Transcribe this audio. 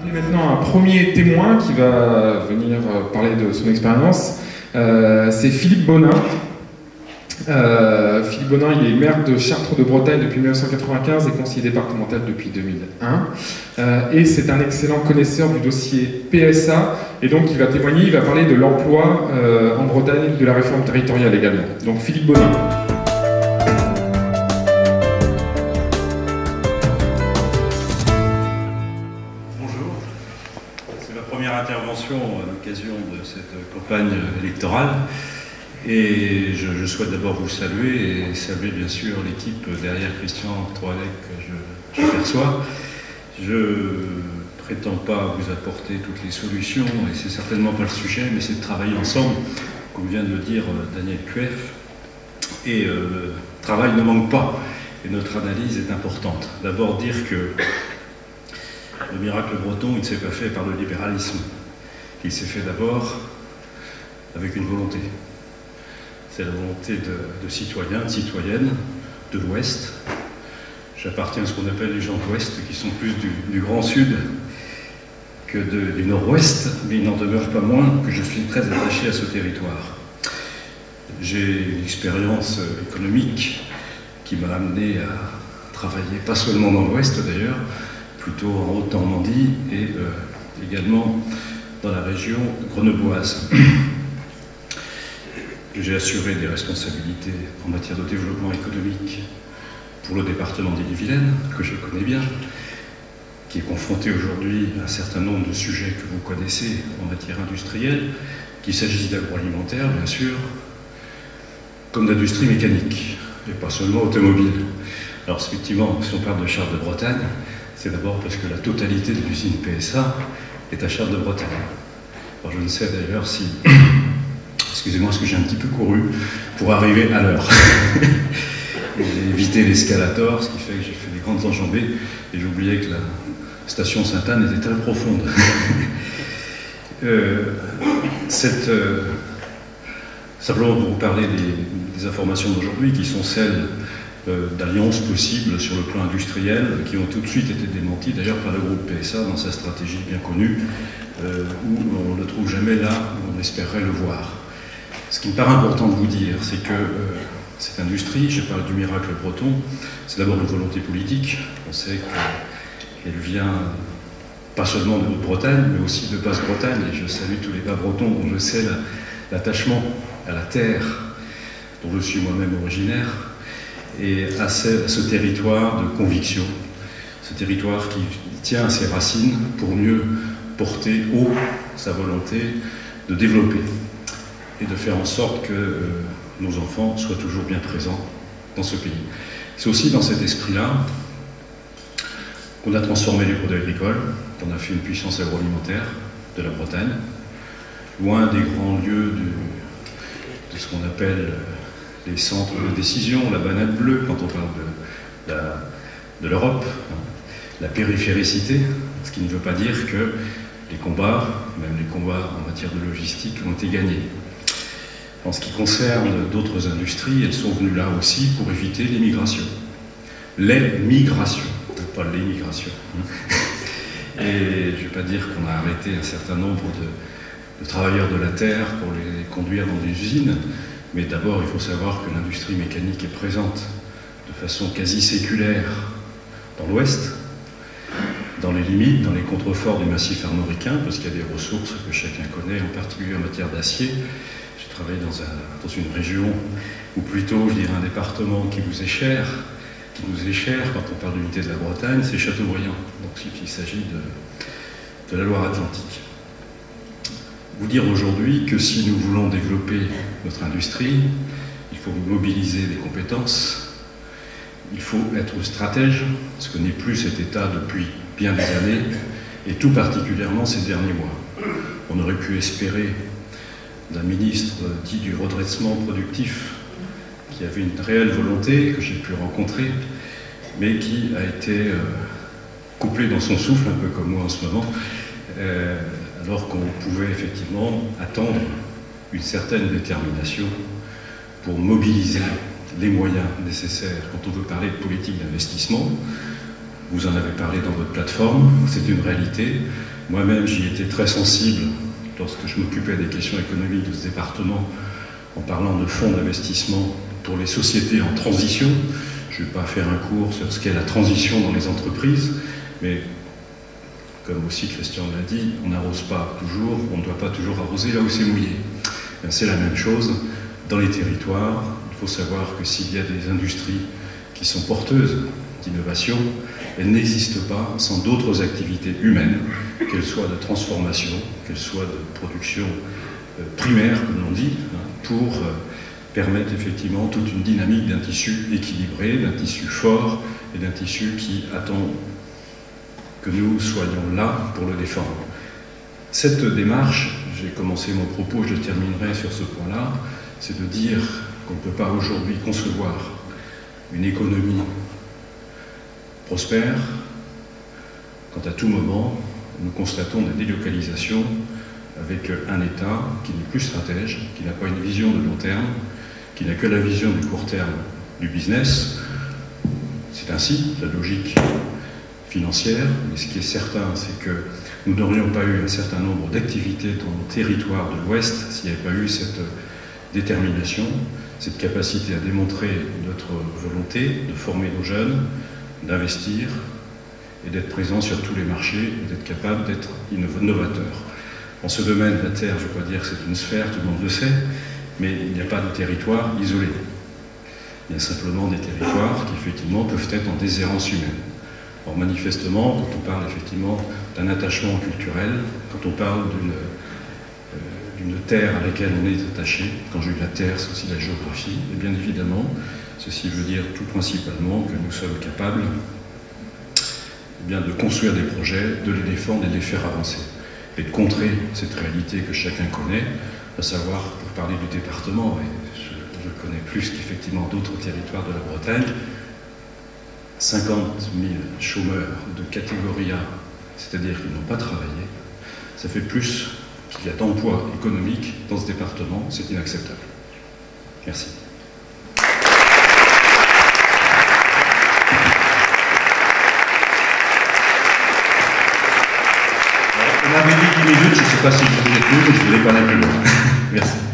Maintenant, un premier témoin qui va venir parler de son expérience, c'est Philippe Bonin. Philippe Bonin, il est maire de Chartres de Bretagne depuis 1995 et conseiller départemental depuis 2001. Et c'est un excellent connaisseur du dossier PSA. Et donc, il va témoigner, il va parler de l'emploi en Bretagne, de la réforme territoriale également. Donc, Philippe Bonin. Intervention à l'occasion de cette campagne électorale et je souhaite d'abord vous saluer et saluer bien sûr l'équipe derrière Christian Troilec que je perçois. Je prétends pas vous apporter toutes les solutions et c'est certainement pas le sujet, mais c'est de travailler ensemble, comme vient de le dire Daniel Cueff, et le travail ne manque pas et notre analyse est importante. D'abord dire que le miracle breton, il ne s'est pas fait par le libéralisme. Il s'est fait d'abord avec une volonté. C'est la volonté de citoyens, de citoyennes de l'Ouest. J'appartiens à ce qu'on appelle les gens de l'Ouest, qui sont plus du Grand Sud que du Nord-Ouest, mais il n'en demeure pas moins que je suis très attaché à ce territoire. J'ai une expérience économique qui m'a amené à travailler, pas seulement dans l'Ouest d'ailleurs, plutôt en Haute-Normandie et également dans la région grenobloise. J'ai assuré des responsabilités en matière de développement économique pour le département d'Ille-et-Vilaine, que je connais bien, qui est confronté aujourd'hui à un certain nombre de sujets que vous connaissez en matière industrielle, qu'il s'agisse d'agroalimentaire, bien sûr, comme d'industrie mécanique, et pas seulement automobile. Alors effectivement, si on parle de Chartres de Bretagne, c'est d'abord parce que la totalité de l'usine PSA est à Chartres de Bretagne. Alors je ne sais d'ailleurs si... Excusez-moi, parce que j'ai un petit peu couru pour arriver à l'heure. J'ai évité l'escalator, ce qui fait que j'ai fait des grandes enjambées, et j'ai oublié que la station Sainte-Anne était très profonde. Simplement pour vous parler des informations d'aujourd'hui, qui sont celles d'alliances possibles sur le plan industriel, qui ont tout de suite été démenties d'ailleurs par le groupe PSA dans sa stratégie bien connue, où on ne le trouve jamais là où on espérait le voir. Ce qui me paraît important de vous dire, c'est que cette industrie, je parle du miracle breton, c'est d'abord une volonté politique. On sait qu'elle vient pas seulement de Haute-Bretagne, mais aussi de Basse-Bretagne, et je salue tous les Bas-Bretons dont je sais l'attachement à la terre, dont je suis moi-même originaire, et à ce territoire de conviction, ce territoire qui tient à ses racines pour mieux porter haut sa volonté de développer et de faire en sorte que nos enfants soient toujours bien présents dans ce pays. C'est aussi dans cet esprit-là qu'on a transformé les produits agricoles, qu'on a fait une puissance agroalimentaire de la Bretagne, loin des grands lieux de ce qu'on appelle les centres de décision, la banane bleue, quand on parle de l'Europe, la périphéricité, ce qui ne veut pas dire que les combats, même les combats en matière de logistique, ont été gagnés. En ce qui concerne d'autres industries, elles sont venues là aussi pour éviter l'émigration. Les migrations, pas l'émigration. Et je ne vais pas dire qu'on a arrêté un certain nombre de travailleurs de la terre pour les conduire dans des usines, mais d'abord il faut savoir que l'industrie mécanique est présente de façon quasi séculaire dans l'Ouest, dans les limites, dans les contreforts du massif armoricain, parce qu'il y a des ressources que chacun connaît, en particulier en matière d'acier. J'ai travaillé dans une région, ou plutôt, je dirais, un département qui nous est cher quand on parle d'unité de la Bretagne, c'est Châteaubriand. Donc il s'agit de la Loire-Atlantique. Vous dire aujourd'hui que si nous voulons développer notre industrie, il faut mobiliser des compétences, il faut être stratège, ce que n'est plus cet état depuis bien des années, et tout particulièrement ces derniers mois. On aurait pu espérer d'un ministre dit du redressement productif, qui avait une réelle volonté, que j'ai pu rencontrer, mais qui a été couplé dans son souffle, un peu comme moi en ce moment, alors qu'on pouvait effectivement attendre une certaine détermination pour mobiliser les moyens nécessaires quand on veut parler de politique d'investissement, Vous en avez parlé dans votre plateforme, c'est une réalité. Moi-même, j'y étais très sensible lorsque je m'occupais des questions économiques de ce département, en parlant de fonds d'investissement pour les sociétés en transition. Je ne vais pas faire un cours sur ce qu'est la transition dans les entreprises, mais comme aussi Christian l'a dit, on n'arrose pas toujours, on ne doit pas toujours arroser là où c'est mouillé. C'est la même chose dans les territoires. Il faut savoir que s'il y a des industries qui sont porteuses d'innovation, elles n'existent pas sans d'autres activités humaines, qu'elles soient de transformation, qu'elles soient de production primaire, comme l'on dit, pour permettre effectivement toute une dynamique d'un tissu équilibré, d'un tissu fort et d'un tissu qui attend que nous soyons là pour le défendre. Cette démarche, j'ai commencé mon propos, je terminerai sur ce point-là, c'est de dire qu'on ne peut pas aujourd'hui concevoir une économie prospère quand à tout moment nous constatons des délocalisations avec un État qui n'est plus stratège, qui n'a pas une vision de long terme, qui n'a que la vision du court terme du business. C'est ainsi la logique financière, mais ce qui est certain, c'est que nous n'aurions pas eu un certain nombre d'activités dans nos territoires de l'Ouest s'il n'y avait pas eu cette détermination, cette capacité à démontrer notre volonté de former nos jeunes, d'investir et d'être présent sur tous les marchés et d'être capable d'être innovateur. En ce domaine, la Terre, je ne veux pas dire que c'est une sphère, tout le monde le sait, mais il n'y a pas de territoire isolé. Il y a simplement des territoires qui, effectivement, peuvent être en déshérence humaine. Or, manifestement, quand on parle effectivement d'un attachement culturel, quand on parle d'une terre à laquelle on est attaché, quand je dis la terre, c'est aussi la géographie, et bien évidemment, ceci veut dire tout principalement que nous sommes capables de construire des projets, de les défendre et de les faire avancer, et de contrer cette réalité que chacun connaît, à savoir, pour parler du département, et je connais plus qu'effectivement d'autres territoires de la Bretagne, 50 000 chômeurs de catégorie A, c'est-à-dire qu'ils n'ont pas travaillé, ça fait plus qu'il y a d'emplois économiques dans ce département, c'est inacceptable. Merci. On avait dit 10 minutes, je ne sais pas si vous êtes venu, mais je ne voulais pas aller plus loin. Merci.